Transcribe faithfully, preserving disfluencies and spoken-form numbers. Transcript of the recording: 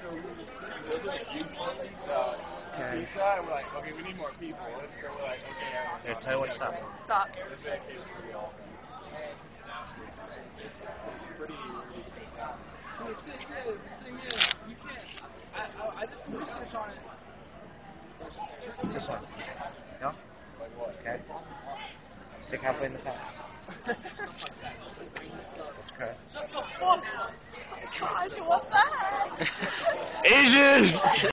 So Okay. we saw it, we're like, okay, we need more people. And so we're like, okay. Here, tell you what's up. Stop. It's pretty awesome. It's pretty, really pretty tough. So the thing is, the thing is, you can't. I, I, I did some research on it. This one. No? Like what? Okay. Stick halfway in the pack. That's correct. Shut the fuck up! Gosh, what's that? Asian!